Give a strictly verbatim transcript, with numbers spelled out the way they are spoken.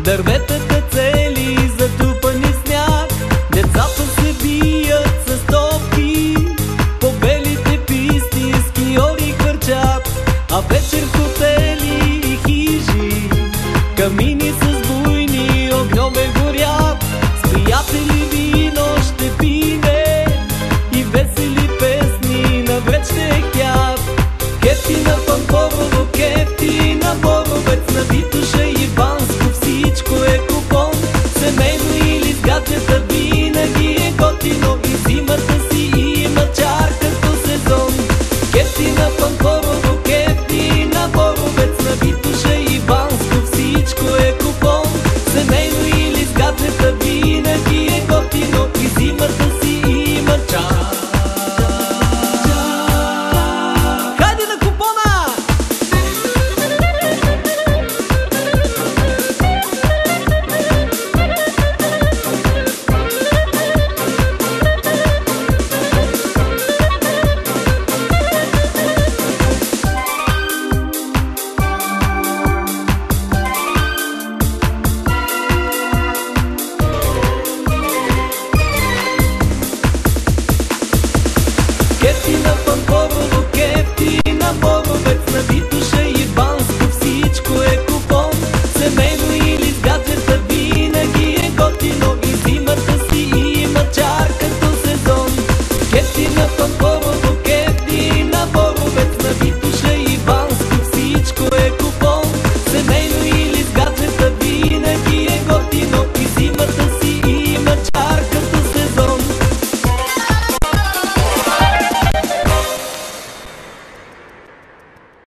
Дърветата цели затрупани сняг, децата се бият с топки, по белите писти скиори хвърчат, а вечер хотели и хижи, камини с буйни огньове горят. С приятели вино ще пине и весели песни навред ще хтят. Кефти на Пампорово, кефти на Боровец, на Витоша и Банско, всичко е купон. Семейно или с гаджета винаги е готино, и зимата си има чар като сезон. Кефти на Пампорово, кефти на Боровец, на Витоша и Банско, всичко е купон. Семейно